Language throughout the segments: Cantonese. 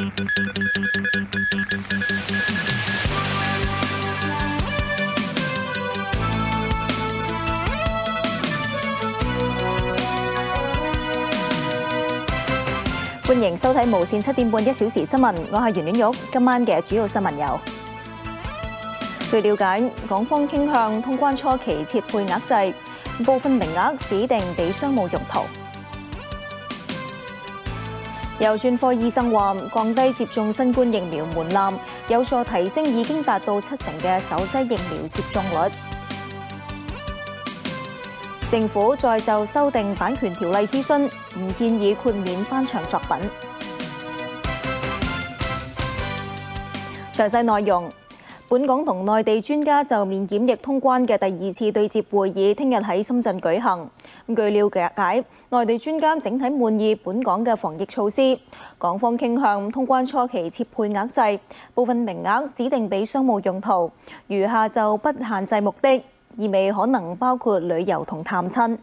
歡迎收睇無線7點半1小時新聞，我係袁婉玉。今晚嘅主要新聞有：據了解，港方傾向通關初期設配額制，部分名額指定俾商務用途。有專科醫生話，降低接種新冠疫苗門檻，有助提升已經達到70%嘅首劑疫苗接種率。政府再就修訂版權條例諮詢，唔建議豁免翻唱作品。詳細內容，本港同內地專家就免檢疫通關嘅第2次對接會議，聽日喺深圳舉行。據了解，內地專家整體滿意本港嘅防疫措施，港方傾向通關初期設配額制，部分名額指定俾商務用途，餘下就不限制目的。意味可能包括旅遊同探親。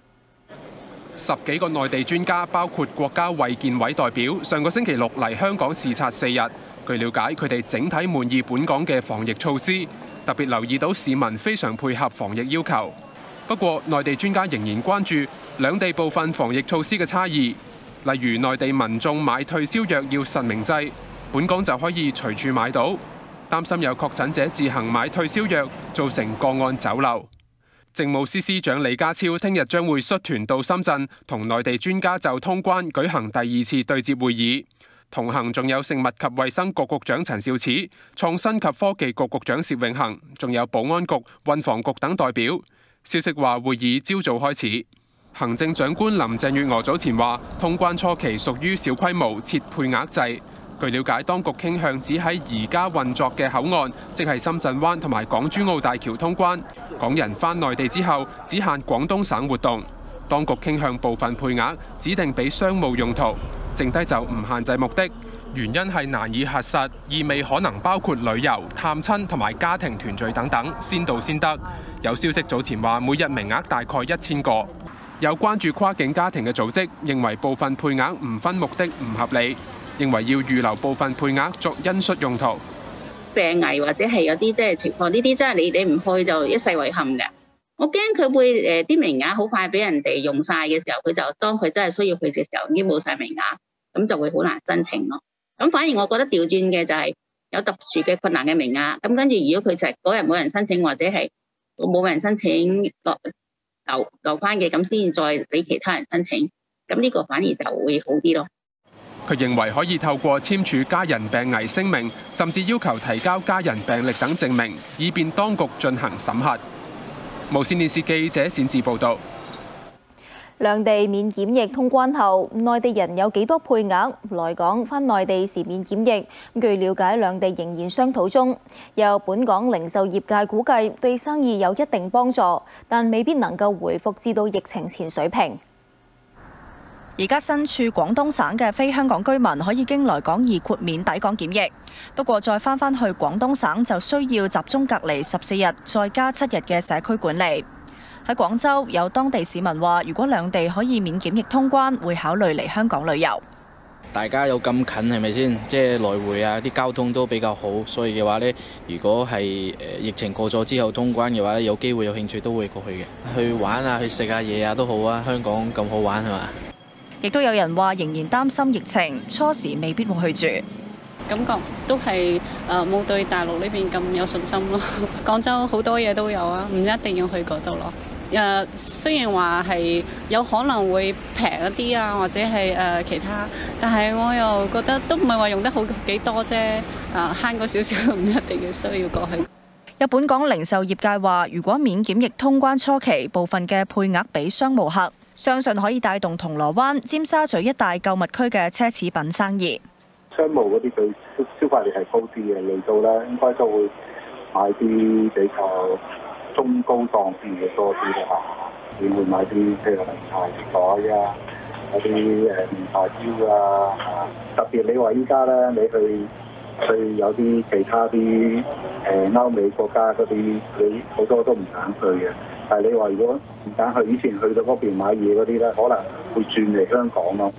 10幾個內地專家，包括國家衛健委代表，上個星期6嚟香港視察4日。據了解，佢哋整體滿意本港嘅防疫措施，特別留意到市民非常配合防疫要求。不過，內地專家仍然關注兩地部分防疫措施嘅差異，例如內地民眾買退燒藥要實名制，本港就可以隨處買到。擔心有確診者自行買退燒藥，造成個案走漏。政務司司長李家超聽日將會率團到深圳，同內地專家就通關舉行第2次對接會議。同行仲有食物及衛生局局長陳肇始、創新及科技局局長薛永恒，仲有保安局、運防局等代表。消息話會議朝早開始。行政長官林鄭月娥早前話，通關初期屬於小規模設配額制。據了解，當局傾向只喺而家運作嘅口岸，即係深圳灣同埋港珠澳大橋通關。港人返內地之後，只限廣東省活動。當局傾向部分配額指定俾商務用途，剩低就唔限制目的。原因係難以核實，意味可能包括旅遊、探親同埋家庭團聚等等，先到先得。有消息早前話，每日名額大概1000個。有關注跨境家庭嘅組織認為部分配額唔分目的唔合理。認為要預留部分配額作恩恤用途。 病危或者係有啲情況，呢啲真係你唔去就一世遺憾嘅。我驚佢會啲名額好快俾人哋用晒嘅時候，佢就當佢真係需要去嘅時候已經冇晒名額，咁就會好難申請咯。咁反而我覺得調轉嘅就係有特殊嘅困難嘅名額，咁跟住如果佢就係嗰日冇人申請或者係冇人申請留翻嘅，咁先再俾其他人申請，咁呢個反而就會好啲咯。 佢認為可以透過簽署家人病危聲明，甚至要求提交家人病歷等證明，以便當局進行審核。無線電視記者冼志報導。 兩地免檢疫通關後，內地人有幾多配額來港返內地時免檢疫？據了解，兩地仍然商討中。有本港零售業界估計對生意有一定幫助，但未必能夠回復至到疫情前水平。 而家身處廣東省嘅非香港居民可以經來港易豁免抵港檢疫，不過再返去廣東省就需要集中隔離14日，再加7日嘅社區管理。喺廣州有當地市民話，如果兩地可以免檢疫通關，會考慮嚟香港旅遊。 大家有咁近係咪先？即係來回啊，啲交通都比較好，所以嘅話呢，如果係疫情過咗之後通關嘅話咧，有機會有興趣都會過去嘅，去玩啊，去食下嘢啊都好啊。香港咁好玩係嘛？亦都有人話仍然擔心疫情，初時未必會去住。 感覺都係冇對大陸呢邊咁有信心咯。廣州好多嘢都有啊，唔一定要去嗰度咯。雖然話係有可能會平一啲啊，或者係其他，但係我又覺得都唔係話用得好幾多啫。慳個少少唔一定要需要過去。 有本港零售業界話，如果免檢疫通關初期部分嘅配額俾商務客，相信可以帶動銅鑼灣、尖沙咀一帶購物區嘅奢侈品生意。 商務嗰啲佢消費力係高啲嘅，嚟到咧應該都會買啲比較中高檔啲嘅多啲啦嚇。你會買啲譬如名牌袋啊，嗰啲名牌錶啊，特別你話依家咧，你去有啲其他啲歐美國家嗰啲，你好多都唔敢去嘅。但係你話如果唔敢去，以前去到嗰邊買嘢嗰啲咧，可能會轉嚟香港咯。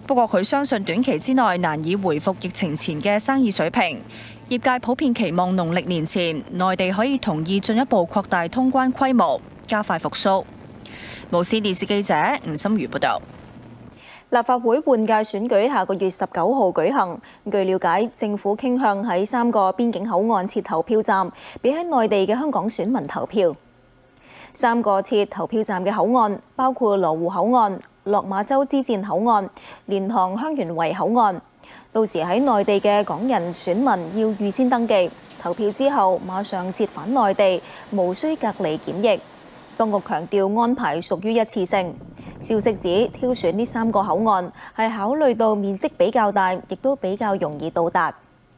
不過佢相信短期之內難以回復疫情前嘅生意水平。業界普遍期望農曆年前內地可以同意進一步擴大通關規模，加快復甦。無線電視記者吳心如報導。 立法會換屆選舉下個月19號舉行。據了解，政府傾向喺3個邊境口岸設投票站，俾喺內地嘅香港選民投票。3個設投票站嘅口岸包括羅湖口岸、落馬洲支線口岸、蓮塘香園圍口岸。到時喺內地嘅港人選民要預先登記，投票之後馬上折返內地，無需隔離檢疫。當局強調安排屬於一次性。消息指挑選呢3個口岸係考慮到面積比較大，亦都比較容易到達。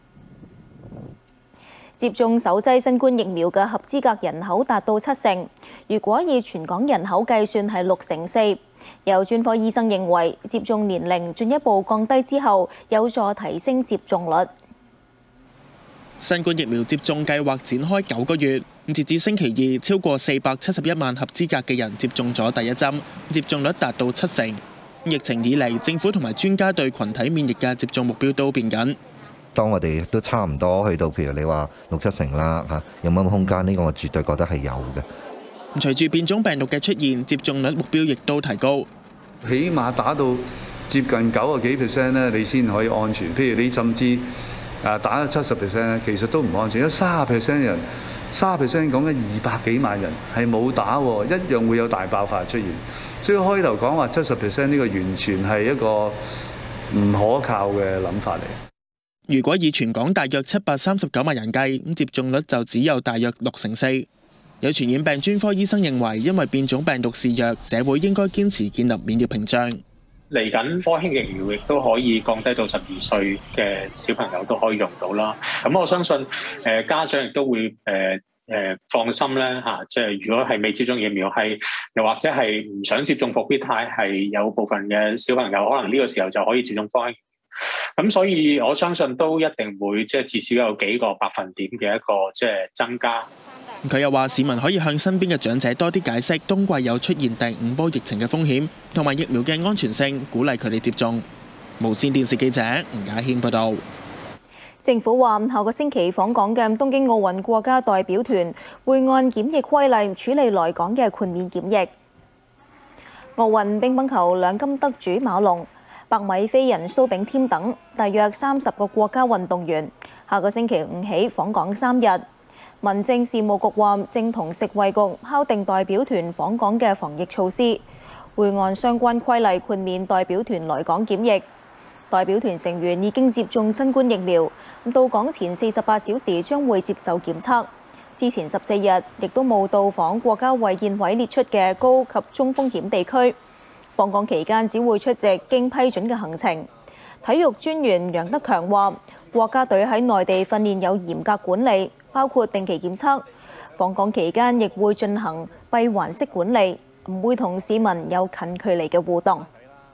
接種首劑新冠疫苗嘅合資格人口達到70%，如果以全港人口計算係64%。有專科醫生認為，接種年齡進一步降低之後，有助提升接種率。 新冠疫苗接種計劃展開9個月，截至星期二，超過471萬合資格嘅人接種咗第一針，接種率達到70%。疫情以嚟，政府同埋專家對群體免疫嘅接種目標都變緊。 當我哋都差唔多去到，譬如你話60-70%啦嚇，有冇空間？呢個我絕對覺得係有嘅。 隨住變種病毒嘅出現，接種率目標亦都提高， 起碼打到接近90幾%咧，你先可以安全。譬如你甚至打咗70%咧，其實都唔安全。有30%人，30% 講緊200幾萬人係冇打喎，一樣會有大爆發出現。所以開頭講話70%呢個完全係一個唔可靠嘅諗法嚟。 如果以全港大約739萬人計，咁接種率就只有大約64%。有傳染病專科醫生認為，因為變種病毒肆虐，社會應該堅持建立免疫屏障。 嚟緊科興疫苗亦都可以降低到12歲嘅小朋友都可以用到啦。咁我相信家長亦都會放心咧嚇，即係如果係未接種疫苗，又或者係唔想接種復必泰，係有部分嘅小朋友可能呢個時候就可以接種科興。咁所以我相信都一定會即係至少有幾個百分點嘅一個即係增加。 佢又話：市民可以向身邊嘅長者多啲解釋冬季有出現第5波疫情嘅風險，同埋疫苗嘅安全性，鼓勵佢哋接種。無線電視記者吳家軒報導。 政府話，下個星期訪港嘅東京奧運國家代表團會按檢疫規例處理來港嘅豁免檢疫。奧運乒乓球兩金得主馬龍、百米飛人蘇炳添等大約30個國家運動員，下個星期5起訪港3日。民政事務局話，正同食衛局敲定代表團訪港嘅防疫措施，會按相關規例豁免代表團來港檢疫。代表團成員已經接種新冠疫苗，到港前48小時將會接受檢測。之前14日亦都冇到訪國家衛健委列出嘅高及中風險地區。訪港期間只會出席經批准嘅行程。體育專員楊德強話，國家隊喺內地訓練有嚴格管理，包括定期檢測。訪港期間亦會進行閉環式管理，唔會同市民有近距離嘅互動。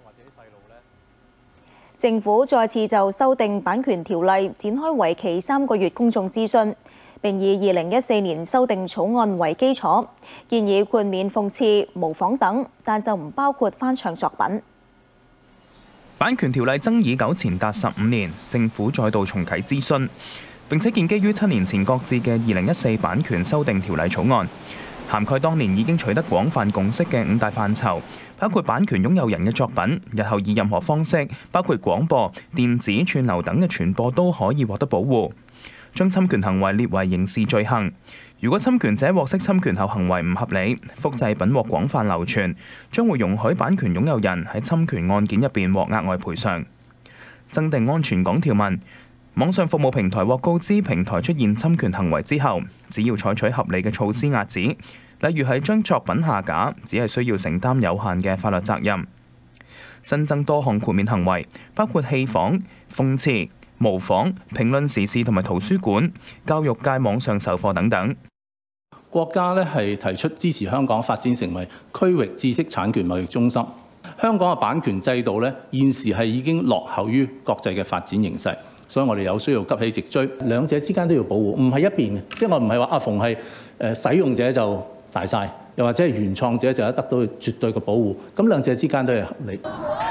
政府再次就修訂版權條例展開為期3個月公眾諮詢，並以2014年修訂草案為基礎，建議豁免諷刺、模仿等，但就唔包括翻唱作品。 版權條例爭議糾纏達15年，政府再度重啟諮詢，並且建基於7年前擱置嘅2014版權修訂條例草案，涵蓋當年已經取得廣泛共識嘅5大範疇，包括版權擁有人嘅作品，日後以任何方式，包括廣播、電子、串流等嘅傳播都可以獲得保護。將侵權行為列為刑事罪行，如果侵權者獲悉侵權後行為唔合理，複製品獲廣泛流傳，將會容許版權擁有人喺侵權案件入邊獲額外賠償。增訂安全港條文，網上服務平台獲告知平台出現侵權行為之後，只要採取合理嘅措施遏止，例如係將作品下架，只係需要承擔有限嘅法律責任。新增多項豁免行為，包括戲仿、諷刺、模仿、評論時事同埋圖書館、教育界網上授課等等。 國家係提出支持香港發展成為區域知識產權貿易中心。香港嘅版權制度現時係已經落後於國際嘅發展形勢，所以我哋有需要急起直追，兩者之間都要保護，唔係一邊嘅，即係我唔係話阿馮係使用者就大晒，又或者係原創者就得到絕對嘅保護，咁兩者之間都係合理。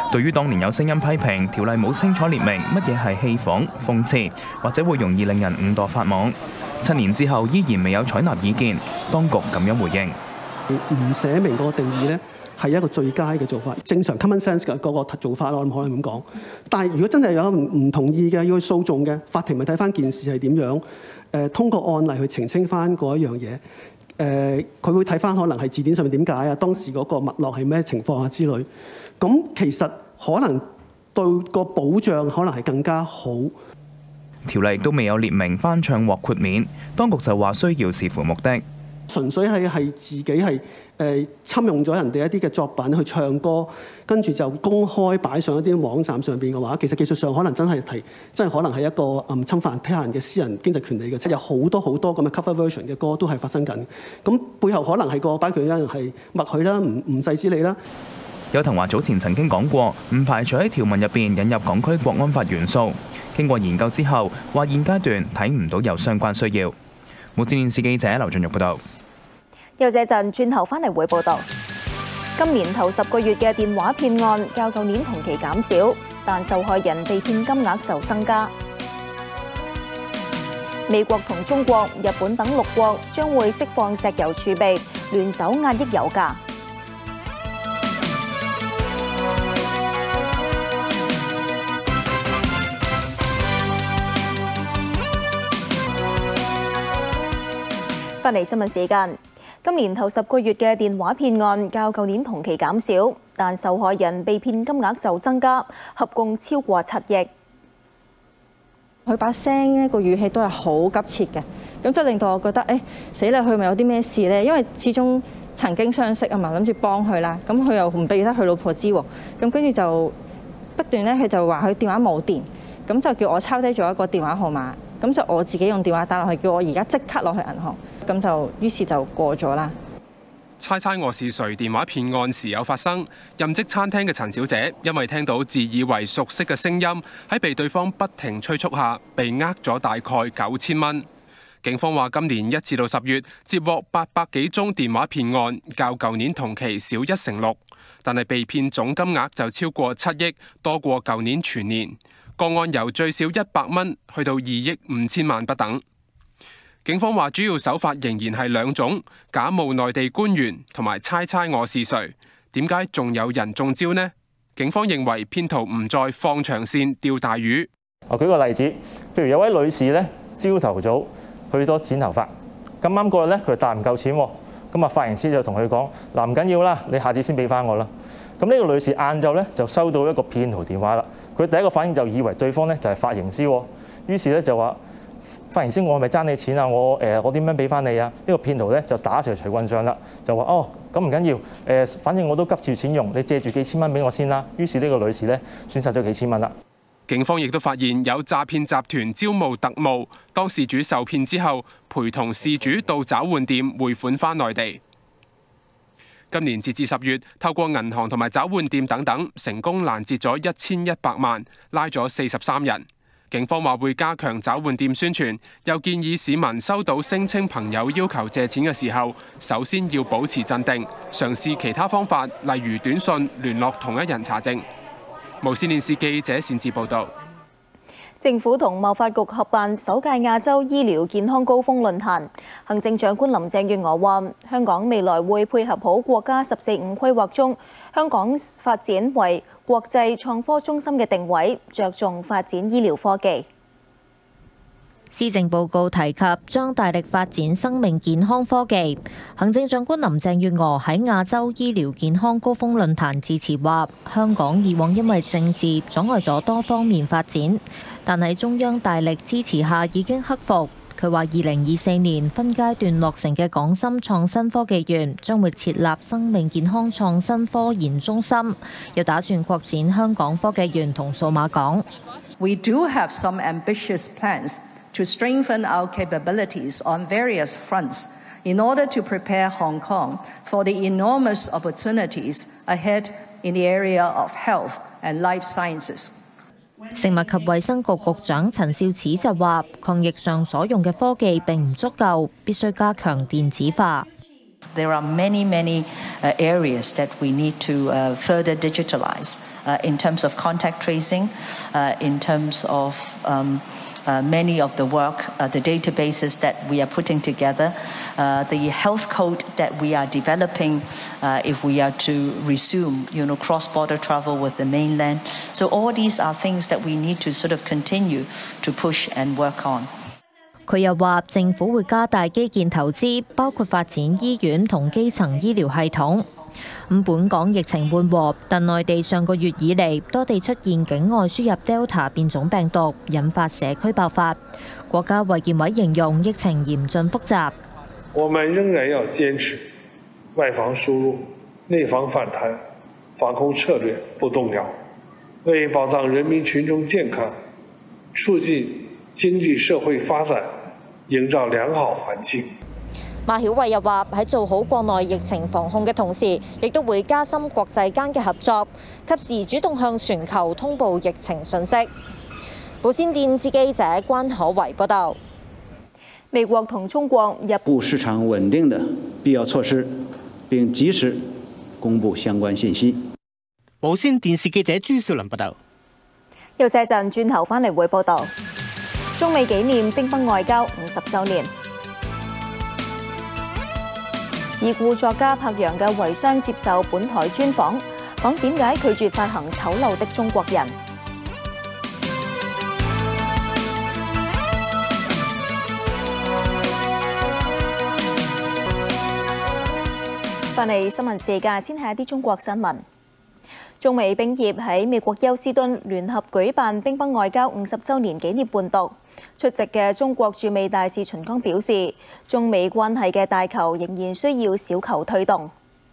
對於當年有聲音批評條例冇清楚列明乜嘢係戲仿、諷刺，或者會容易令人誤墮法網，7年之後依然未有採納意見，當局咁樣回應： 唔寫明個定義呢係一個最佳嘅做法，正常 common sense 嘅嗰個做法咯，我可能咁講。但係如果真係有唔同意嘅，要去訴訟嘅，法庭咪睇翻件事係點樣？通過案例去澄清翻嗰一樣嘢。佢會睇翻可能係字典上面點解啊，當時嗰個脈絡係咩情況啊之類。咁其實可能對個保障可能係更加好。 條例亦都未有列明翻唱獲豁免，當局就話需要視乎目的。 純粹係自己係侵用咗人哋一啲嘅作品去唱歌，跟住就公開擺上一啲網站上邊嘅話，其實技術上可能真係可能係一個侵犯他人嘅私人經濟權利嘅，即係有好多咁嘅 cover version 嘅歌都係發生緊。咁背後可能係個版權人係默許啦，唔制止你啦。 邱騰華早前曾經講過，唔排除喺條文入邊引入港區國安法元素。經過研究之後，話現階段睇唔到有相關需要。無線電視記者劉俊玉報道。 休息一陣，轉頭翻嚟會報道。今年頭10個月嘅電話騙案較舊年同期減少，但受害人被騙金額就增加。美國同中國、日本等6國將會釋放石油儲備，聯手壓抑油價。翻嚟新聞時間。今年頭10個月嘅電話騙案較舊年同期減少，但受害人被騙金額就增加，合共超過7億。 佢把聲呢個語氣都係好急切嘅，咁就令到我覺得死啦！佢咪有啲咩事呢？因為始終曾經相識啊嘛，諗住幫佢啦，咁佢又唔俾得佢老婆知喎，咁跟住就不斷咧，佢就話佢電話冇電，咁就叫我抄低咗一個電話號碼，咁就我自己用電話打落去，叫我而家即刻落去銀行。咁就於是就過咗啦。 猜猜我是誰電話騙案時有發生，任職餐廳嘅陳小姐因為聽到自以為熟悉嘅聲音，喺被對方不停催促下，被呃咗大概9000蚊。警方話今年1至到10月接獲800幾宗電話騙案，較舊年同期少1成6，但係被騙總金額就超過7億，多過舊年全年。個案由最少100蚊去到2億5千萬不等。警方話主要手法仍然係2種，假冒內地官員同埋猜猜我是誰。點解仲有人中招呢？警方認為騙徒唔再放長線釣大魚。 我舉個例子，譬如有位女士咧，朝頭早去多剪頭髮，咁啱嗰日咧佢帶唔夠錢喎，咁啊髮型師就同佢講：嗱，唔緊要啦，你下次先俾翻我啦。咁呢個女士晏晝咧就收到一個騙徒電話啦，佢第一個反應就以為對方咧就係髮型師喎，於是咧就話：髮型師，我係咪爭你錢啊？我點樣俾翻你啊？呢個騙徒咧就打成隨棍上啦，就話：哦，咁唔緊要，反正我都急住錢用，你借住幾千蚊俾我先啦。於是呢個女士咧損失咗幾千蚊啦。 警方亦都發現有詐騙集團招募特務，當事主受騙之後，陪同事主到找換店匯款返內地。今年截至10月，透過銀行同埋找換店等等，成功攔截咗1100萬，拉咗43人。警方話會加強找換店宣傳，又建議市民收到聲稱朋友要求借錢嘅時候，首先要保持鎮定，嘗試其他方法，例如短信聯絡同一人查證。無線電視記者擅自報導。 政府同貿發局合辦首屆亞洲醫療健康高峰論壇，行政長官林鄭月娥話：香港未來會配合好國家14五規劃中香港發展為國際創科中心嘅定位，着重發展醫療科技。 施政報告提及將大力發展生命健康科技。行政長官林鄭月娥喺亞洲醫療健康高峰論壇致辭話：香港以往因為政治阻礙咗多方面發展，但喺中央大力支持下已經克服。佢話2024年分階段落成嘅港深創新科技園將會設立生命健康創新科研中心，又打算擴展香港科技園同數碼港。 We do have some ambitious plans to strengthen our capabilities on various fronts in order to prepare Hong Kong for the enormous opportunities ahead in the area of health and life sciences. 食物及衛生局局長陳肇始就話：抗疫上所用嘅科技並唔足夠，必須加強電子化。 There are many areas that we need to further digitalize in terms of contact tracing, in terms of many of the work, the databases that we are putting together, the health code that we are developing if we are to resume, cross-border travel with the mainland. So all these are things that we need to sort of continue to push and work on. 佢又話，政府會加大基建投資，包括發展醫院同基層醫療系統。本港疫情緩和，但內地上個月以嚟多地出現境外輸入 Delta 變種病毒，引發社區爆發。國家衛健委形容疫情嚴峻複雜。 我們仍然要堅持外防輸入、內防反彈，防控策略不動搖，為保障人民群眾健康、促進經濟社會發展營造良好環境。 馬曉慧又話：喺做好國內疫情防控嘅同時，亦都會加深國際間嘅合作，及時主動向全球通報疫情信息。無線電視記者關可維報導。 美國同中國入保市場穩定的必要措施，並及時公布相關信息。 無線電視記者朱少林報導。 休息一陣，轉頭翻嚟會報導。中美紀念乒乓外交50週年。已故作家柏楊嘅遺孀接受本台專訪，講點解拒絕發行《醜陋的中國人》。翻嚟新聞時間，先睇一啲中國新聞。中美乒協喺美國休斯敦聯合舉辦乒乓外交50週年紀念伴讀。出席嘅中國駐美大使秦剛表示，中美關係嘅大球仍然需要小球推動。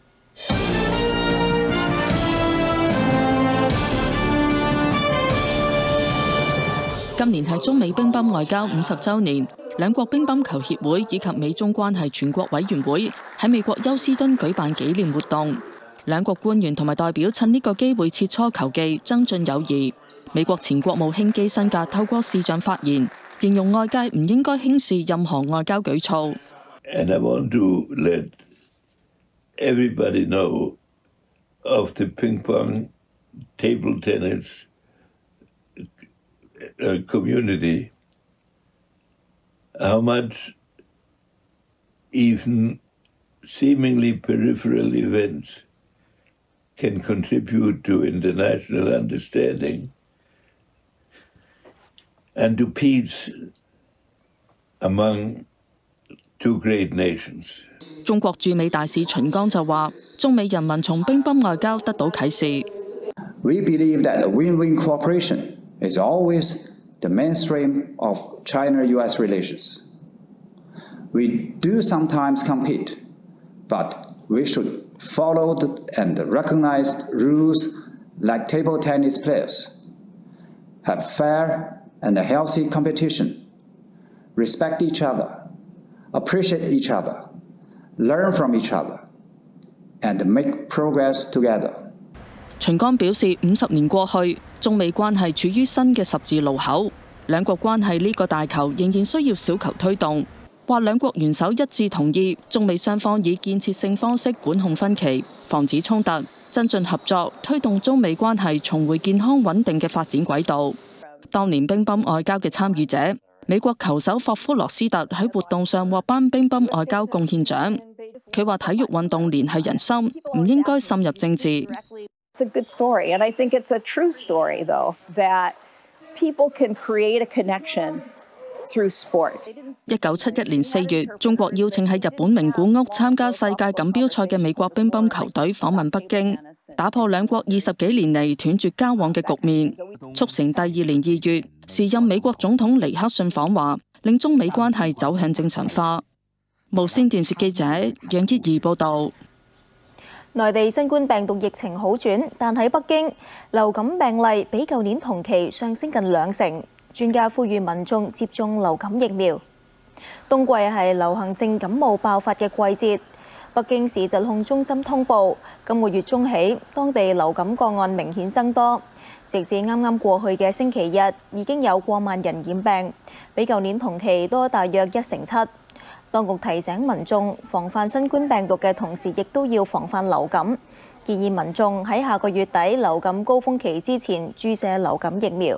今年係中美乒乓外交50週年，兩國乒乓球協會以及美中關係全國委員會喺美國休斯敦舉辦紀念活動。兩國官員同埋代表趁呢個機會切磋球技，增進友誼。美國前國務卿基辛格透過視像發言，形容外界唔應該輕視任何外交舉措。 And I want to let everybody know of the ping pong table tennis community, how much even seemingly peripheral events can contribute to international understanding and to peace among two great nations. 中國駐美大使秦剛就話：中美人民從乒乓外交得到啟示。 We believe that a win-win cooperation is always the mainstream of China-U.S. relations. We do sometimes compete, but we should follow and recognize rules like table tennis players, have fair and healthy competition, respect each other, appreciate each other, learn from each other, and make progress together. 秦剛表示，50年過去，中美關係處於新嘅十字路口，兩國關係呢個大球仍然需要小球推動。話兩國元首一致同意，中美雙方以建設性方式管控分歧，防止衝突，增進合作，推動中美關係重回健康穩定嘅發展軌道。當年乒乓外交嘅參與者，美國球手霍夫羅斯特喺活動上獲頒乒乓外交貢獻獎。佢話體育運動連繫人心，唔應該滲入政治。 It's a good story, and I think it's a true story, though, that people can create a connection through sport. 1971年4月，中國邀請喺日本名古屋參加世界錦標賽嘅美國乒乓球隊訪問北京，打破兩國20幾年嚟斷絕交往嘅局面，促成第二年2月，時任美國總統尼克遜訪華，令中美關係走向正常化。無線電視記者楊潔儀報導。 內地新冠病毒疫情好轉，但喺北京流感病例比舊年同期上升近2成。專家呼籲民眾接種流感疫苗。冬季係流行性感冒爆發嘅季節。北京市疾控中心通報，今個月中起，當地流感個案明顯增多。直至啱啱過去嘅星期日，已經有過萬人染病，比舊年同期多大約1成7。 當局提醒民眾防範新冠病毒嘅同時，亦都要防範流感，建議民眾喺下個月底流感高峰期之前注射流感疫苗。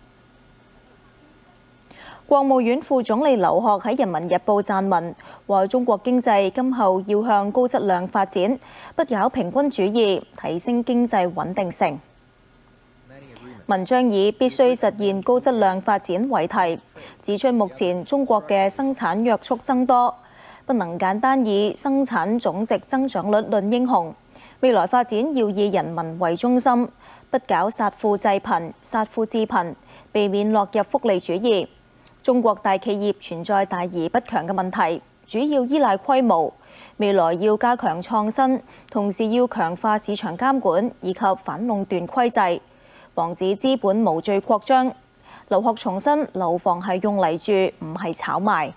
國務院副總理劉鶴喺《人民日報》撰文，話中國經濟今後要向高質量發展，不搞平均主義，提升經濟穩定性。文章以必須實現高質量發展為題，指出目前中國嘅生產約束增多，不能簡單以生產總值增長率論英雄。未來發展要以人民為中心，不搞殺富濟貧、殺富致貧，避免落入福利主義。中國大企業存在大而不強嘅問題，主要依賴規模。未來要加強創新，同時要強化市場監管以及反壟斷規制，防止資本無序擴張。劉鶴重申，樓房係用嚟住，唔係炒賣。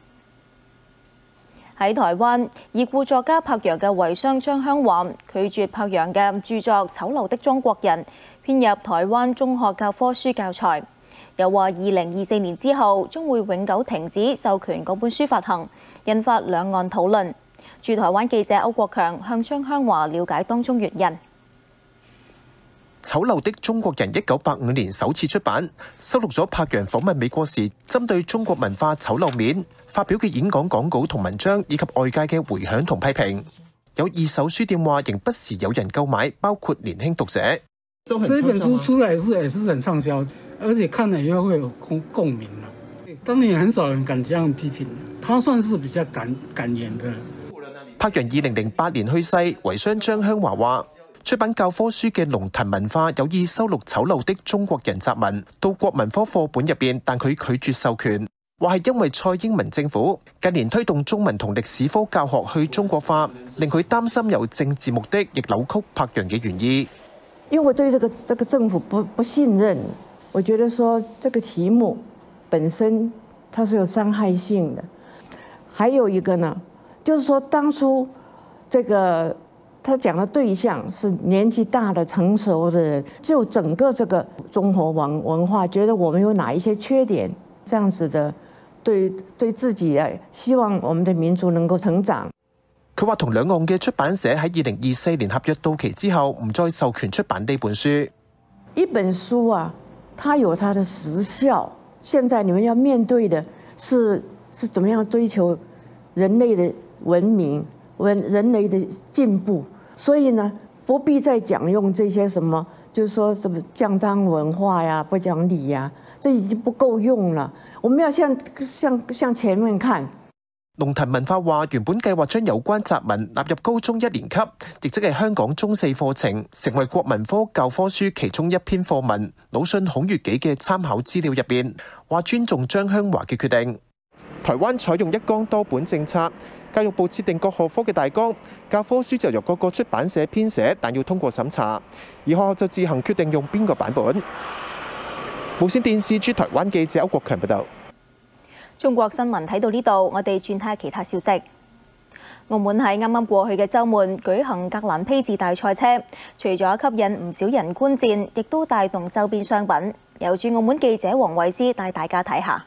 喺台灣，已故作家柏楊嘅遺孀張香華拒絕柏楊嘅著作《醜陋的中國人》編入台灣中學教科書教材，又話2024年之後將會永久停止授權嗰本書發行，引發兩岸討論。駐台灣記者歐國強向張香華了解當中原因。 《醜陋的中國人》1985年首次出版，收錄咗柏楊訪問美國時針對中國文化醜陋面發表嘅演講講稿同文章，以及外界嘅迴響同批評。有二手書店話仍不時有人購買，包括年輕讀者。 這本書出來也是很暢銷，而且看了以後會有共鳴。當年很少人敢這樣批評，他算是比較敢言的。 柏楊2008年去世，遺孀張香華話：出版教科書嘅龍騰文化有意收錄醜陋的中國人雜文到國文科課本入邊，但佢拒絕授權，話係因為蔡英文政府近年推動中文同歷史科教學去中國化，令佢擔心有政治目的，亦扭曲柏楊嘅原意。 因為我對這個政府不信任，我覺得說這個題目本身它是有傷害性的。還有一個呢，就是說當初這個他講的對象是年紀大的成熟的人，就整個這個中國文化覺得我們有哪一些缺點，這樣子的對自己希望我們的民族能夠成長。 佢話同兩岸嘅出版社喺2024年合約到期之後，唔再授權出版呢本書。 一本書啊，它有它的時效。現在你們要面對的是怎麼樣追求人類的文明、人類的進步。所以呢，不必再講用這些什麼，就是說什麼醬湯文化呀、不講理呀，這已經不夠用了。我們要向前面看。 龍騰文化話原本計劃將有關雜文納入高中1年級，亦即係香港中4課程，成為國文科教科書其中一篇課文《魯迅孔乙己》嘅參考資料入邊，話尊重張香華嘅決定。台灣採用一綱多本政策，教育部設定各學科嘅大綱，教科書就由各個出版社編寫，但要通過審查，而學校就自行決定用邊個版本。無線電視駐台灣記者歐國強報道。 中國新聞睇到呢度，我哋轉睇下其他消息。澳門喺啱啱過去嘅週末舉行格蘭披治大賽車，除咗吸引唔少人觀戰，亦都帶動周邊商品。由駐澳門記者黃慧芝帶大家睇下。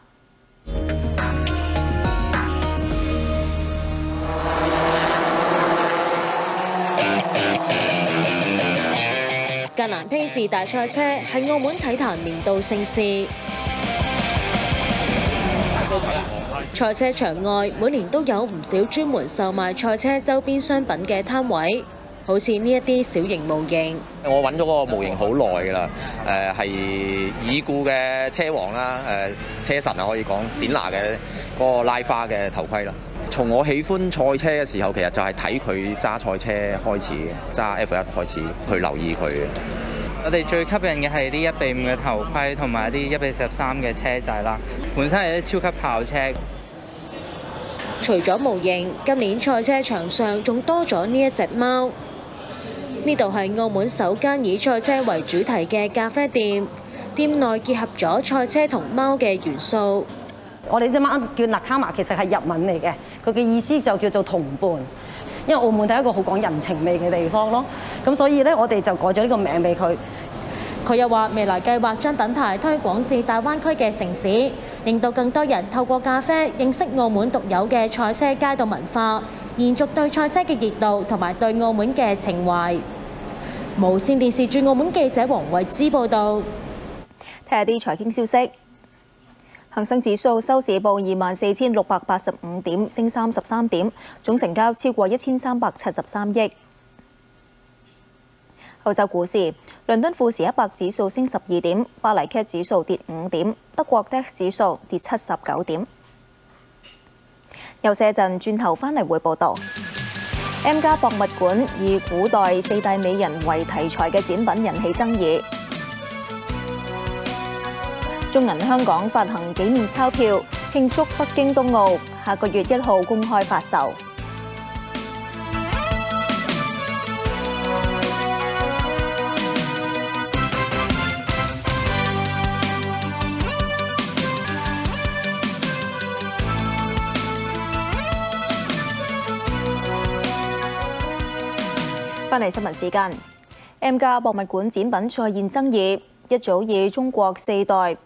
格蘭披治大賽車係澳門體壇年度盛事。賽車場外每年都有唔少專門售賣賽車周邊商品嘅攤位，好似呢一啲小型模型。 我揾咗個模型好耐㗎啦，係已故嘅車王啦，車神啊可以講，冼拿嘅嗰個拉花嘅頭盔啦。從我喜歡賽車嘅時候，其實就係睇佢揸賽車開始，揸 F1 開始去留意佢。 我哋最吸引嘅係啲1:5嘅頭盔同埋啲1:13嘅車仔啦，本身係啲超級跑車。 除咗模型，今年賽車場上仲多咗呢一隻貓。呢度係澳門首間以賽車為主題嘅咖啡店，店內結合咗賽車同貓嘅元素。 我哋隻貓叫納卡瑪，其實係日文嚟嘅，佢嘅意思就叫做同伴。因為澳門係一個好講人情味嘅地方咯，咁所以咧我哋就改咗呢個名俾佢。 佢又話未來計劃將品牌推廣至大灣區嘅城市， 令到更多人透過咖啡認識澳門獨有嘅賽車街道文化，延續對賽車嘅熱度同埋對澳門嘅情懷。無線電視駐澳門記者黃慧芝報導。 睇下啲財經消息。恒生指數收市報24,685點，升33點，總成交超過1373億。歐洲股市，倫敦富時100指數升12點，巴黎 CAC 指數跌5點，德國 DAX 指數跌79點。休息一陣，轉頭返嚟會報道。M+ 博物館以古代4大美人為題材嘅展品引起爭議。中銀香港發行紀念鈔票，慶祝北京冬奧，下個月1號公開發售。返嚟新聞時間 ，M+ 博物館展品再現爭議，一早以中國4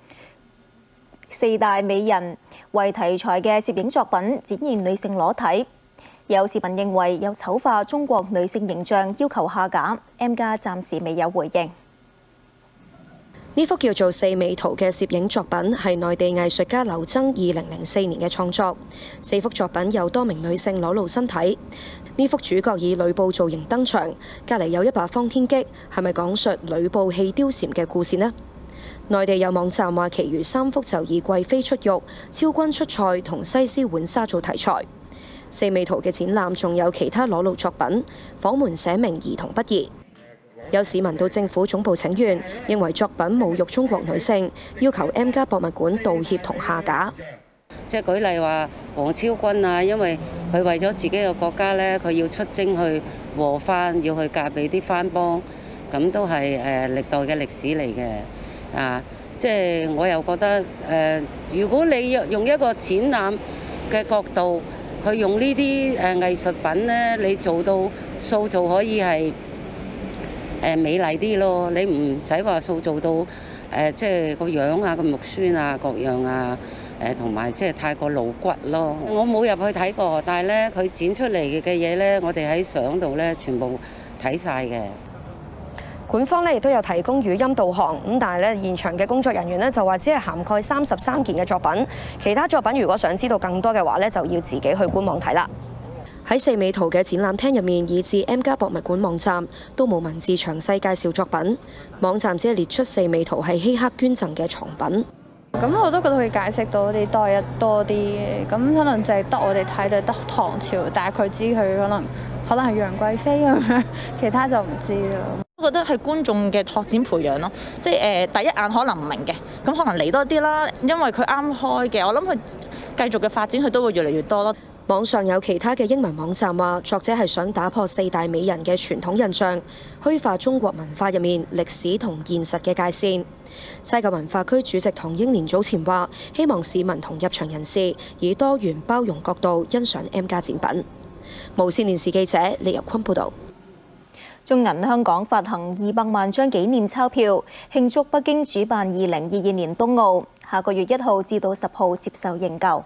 大美人為題材嘅攝影作品展現女性裸體，有市民認為有醜化中國女性形象，要求下架。M+ 暫時未有回應。 呢幅叫做《四美圖》嘅攝影作品係內地藝術家劉錚2004年嘅創作。4幅作品有多名女性裸露身體。呢幅主角以呂布造型登場，隔離有一把方天戟，係咪講述呂布棄貂蟬嘅故事呢？內地有網站話，其餘3幅就以貴妃出浴、超君出塞同西施浣紗做題材。四美圖嘅展覽仲有其他裸露作品，房門寫明兒童不宜。有市民到政府總部請願，認為作品侮辱中國女性，要求 M+ 博物館道歉同下架。 即係舉例話王超君啊，因為佢為咗自己嘅國家呢，佢要出征去和番，要去嫁俾啲番邦，咁都係歷代嘅歷史嚟嘅啊！即係我又覺得如果你用一個展覽嘅角度去用呢啲藝術品呢，你做到塑造可以係美麗啲咯，你唔使話塑造到即係個樣啊、個肉酸啊、各樣啊。同埋即係太過露骨咯，我冇入去睇過，但係咧佢展出嚟嘅嘢咧，我哋喺相度咧全部睇晒嘅。 館方咧亦都有提供語音導航，咁但係咧現場嘅工作人員咧就話只係涵蓋33件嘅作品，其他作品如果想知道更多嘅話咧，就要自己去官網睇啦。喺四美圖嘅展覽廳入面，以至 M+ 博物館網站都冇文字詳細介紹作品，網站只係列出四美圖係希克捐贈嘅藏品。 咁我都覺得佢解釋到啲多一多啲嘅，咁可能就係得我哋睇到得唐朝，但係佢知佢可能係楊貴妃咁樣，其他就唔知咯。 我覺得係觀眾嘅拓展培養咯，即係第一眼可能唔明嘅，咁可能嚟多啲啦，因為佢啱開嘅，我諗佢繼續嘅發展佢都會越嚟越多咯。 網上有其他嘅英文網站話，作者係想打破4大美人嘅傳統印象，虛化中國文化入面歷史同現實嘅界線。西九文化區主席唐英年早前話，希望市民同入場人士以多元包容角度欣賞 M+ 展品。無線電視記者李日坤報導。 中銀香港發行200萬張紀念鈔票，慶祝北京主辦2022年冬奧，下個月1號至到10號接受認購。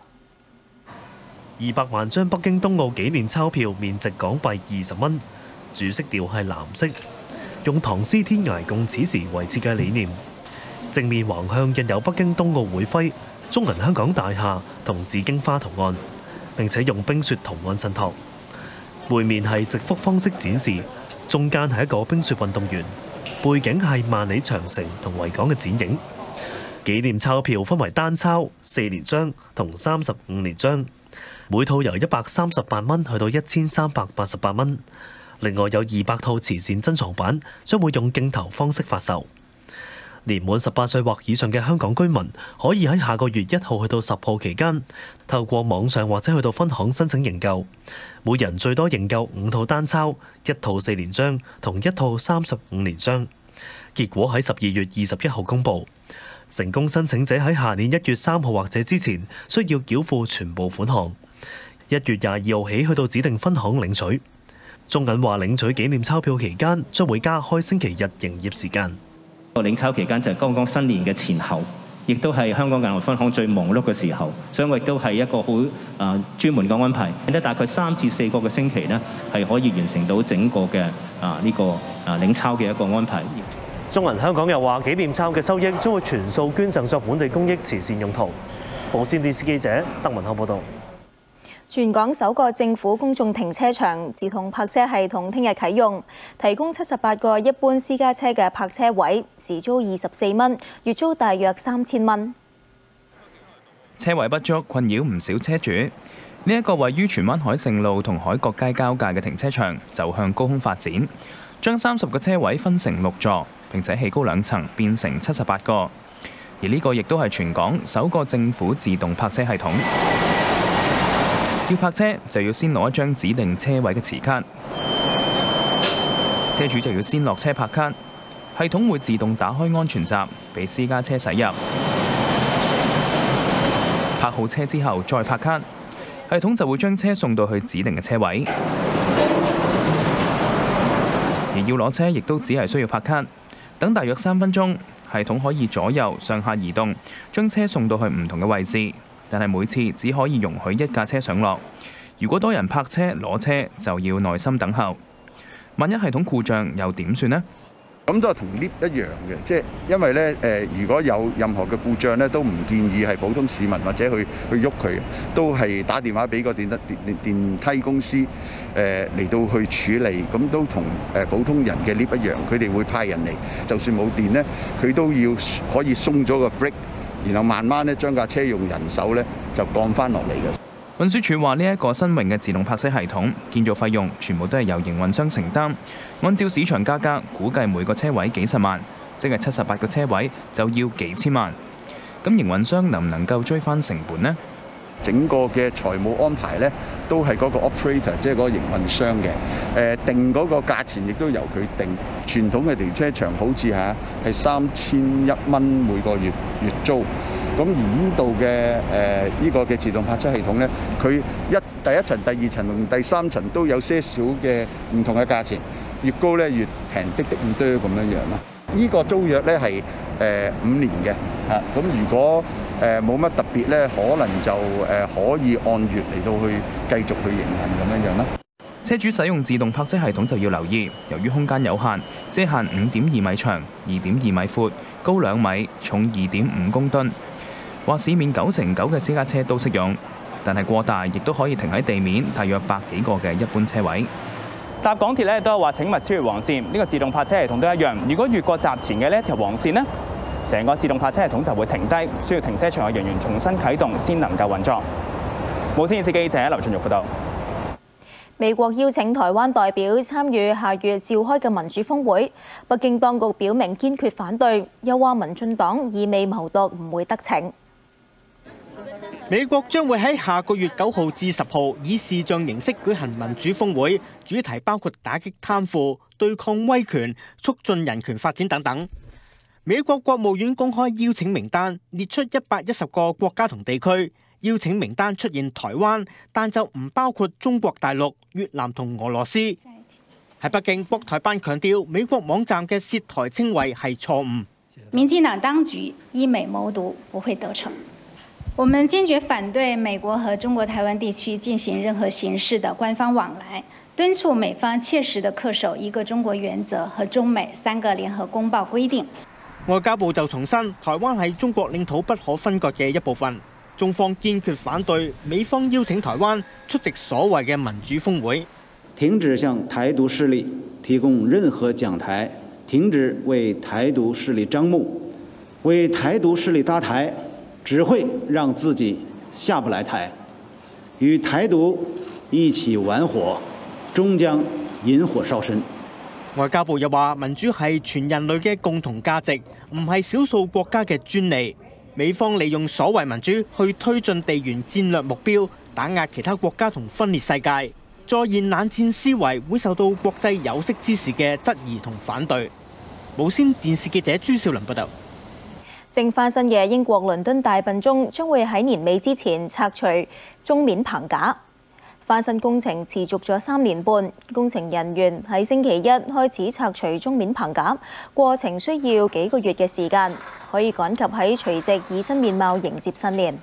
200萬張北京冬奧紀念鈔票面值港幣20蚊，主色調係藍色，用唐詩天涯共此時為設計理念。正面橫向印有北京冬奧會徽、中銀香港大廈同紫荊花圖案，並且用冰雪圖案襯托。背面係直幅方式展示，中間係一個冰雪運動員，背景係萬里長城同維港嘅剪影。紀念鈔票分為單鈔、4連張同35連張，每套由138蚊去到1388蚊。另外有200套慈善珍藏版，將會用競投方式發售。年滿18歲或以上嘅香港居民可以喺下個月1號去到10號期間，透過網上或者去到分行申請認購，每人最多認購5套單鈔、1套4連張同1套35連張。結果喺12月21號公佈，成功申請者喺下年1月3號或者之前需要繳付全部款項，1月22號起去到指定分行領取。中銀話領取紀念鈔票期間將會加開星期日營業時間。 領鈔期間就係剛剛新年嘅前後， 亦都係香港銀行分行最忙碌嘅時候，所以我亦都係一個好專門嘅安排。大概3至4個嘅星期呢，係可以完成到整個嘅呢個領鈔嘅一個安排。 中銀香港又話，紀念鈔嘅收益將會全數捐贈作本地公益慈善用途。無線電視記者鄧文浩報導。 全港首個政府公眾停車場自動泊車系統聽日啟用，提供78個一般私家車嘅泊車位，時租24蚊，月租大約3000蚊。 車位不足困擾唔少車主。呢一個位於荃灣海盛路同海角街交界嘅停車場就向高空發展，將30個車位分成6座，並且起高2層，變成78個。而呢個亦都係全港首個政府自動泊車系統。要泊車就要先攞一張指定車位嘅磁卡，車主就要先落車拍卡，系統會自動打開安全閘，俾私家車駛入。泊好車之後再拍卡，系統就會將車送到去指定嘅車位。而要攞車亦都只係需要拍卡，等大約3分鐘，系統可以左右上下移動，將車送到去唔同嘅位置。但係每次只可以容許1架車上落。如果多人泊車攞車，就要耐心等候。萬一系統故障又點算呢？ 咁都係同 lift 一樣嘅，即係因為咧如果有任何嘅故障咧，都唔建議係普通市民或者去喐佢，都係打電話俾個電梯公司嚟到去處理。咁都同普通人嘅 lift 一樣，佢哋會派人嚟，就算冇電咧，佢都要可以鬆咗個 brake。然後慢慢咧將架車用人手咧就降翻落嚟嘅。 運輸署話呢一個新穎嘅自動泊車系統建造費用全部都係由營運商承擔，按照市場價格估計每個車位幾十萬，即係78個車位就要幾千萬。咁營運商能唔能夠追翻成本呢？ 整個嘅財務安排咧，都係嗰個 operator， 即係嗰個營運商嘅。定嗰個價錢亦都由佢定。傳統嘅停車場好似係3001蚊每個月月租。咁而呢度嘅呢個嘅自動泊車系統咧，佢第一層、第2層同第3層都有些少嘅唔同嘅價錢，越高咧越平啲咁多咁樣啦。呢個租約咧係5年嘅嚇，咁如果冇乜特別咧，可能就可以按月嚟到去繼續去營運咁樣啦。 車主使用自動泊車系統就要留意，由於空間有限，只限5.2米長、2.2米闊、高2米、重2.5公噸。話市面99%嘅私家車都適用，但係過大亦都可以停喺地面，大約100幾個嘅一般車位。 搭港鐵咧都係話請勿超越黃線，呢個自動泊車系統都一樣。如果越過閘前嘅呢一條黃線呢，成個自動泊車系統就會停低，需要停車場嘅人員重新啟動先能夠運作。無線電視記者劉俊玉報道。 美國邀請台灣代表參與下月召開嘅民主峰會，北京當局表明堅決反對，又話民進黨以美謀獨唔會得逞。 美國將會喺下個月9號至10號以視像形式舉行民主峰會，主題包括打擊貪腐、對抗威權、促進人權發展等等。美國國務院公開邀請名單，列出110個國家同地區。邀請名單出現台灣，但就唔包括中國大陸、越南同俄羅斯。喺北京，國台辦強調美國網站嘅涉台稱謂係錯誤。 民進黨當局以美謀獨不會得逞。我們堅決反對美國和中國台灣地區進行任何形式的官方往來，敦促美方切實地恪守一個中國原則和中美3個聯合公報規定。 外交部就重申，台灣係中國領土不可分割嘅一部分。中方堅決反對美方邀請台灣出席所謂嘅民主峰會， 停止向台獨勢力提供任何講台，停止為台獨勢力張目，為台獨勢力搭台，只會讓自己下不來台，與台獨一起玩火，終將引火燒身。 外交部又話，民主係全人類嘅共同價值，唔係少數國家嘅專利。美方利用所謂民主去推進地緣戰略目標，打壓其他國家同分裂世界，再現冷戰思維，會受到國際有識之士嘅質疑同反對。無線電視記者朱少麟報道。 正翻新嘅英國倫敦大笨鐘將會喺年尾之前拆除鐘面棚架。翻新工程持續咗3年半，工程人員喺星期一開始拆除鐘面棚架，過程需要幾個月嘅時間。 可以趕及喺除夕以新面貌迎接新年。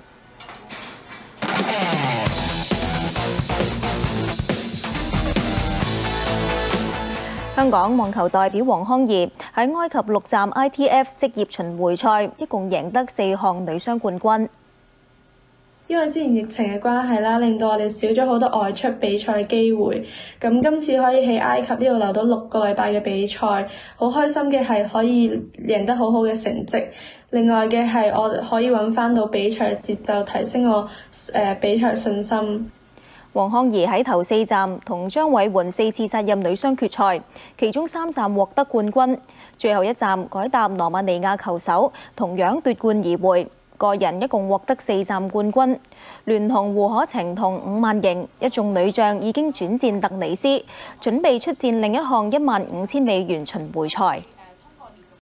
香港網球代表黃康怡喺埃及6站 ITF 職業巡迴賽，一共贏得4項女雙冠軍。 因為之前疫情嘅關係啦，令到我哋少咗好多外出比賽嘅機會。咁今次可以喺埃及呢度留到6個禮拜嘅比賽，好開心嘅係可以贏得好好嘅成績。另外嘅係我可以揾翻到比賽節奏，提升我比賽信心。 黃康怡喺頭4站同張偉媛4次責任女雙決賽，其中3站獲得冠軍，最後1站改搭羅馬尼亞球手，同樣奪冠而回。個人一共獲得4站冠軍，聯同胡可晴同伍萬瑩一眾女將已經轉戰突尼斯，準備出戰另一項15000美元巡迴賽。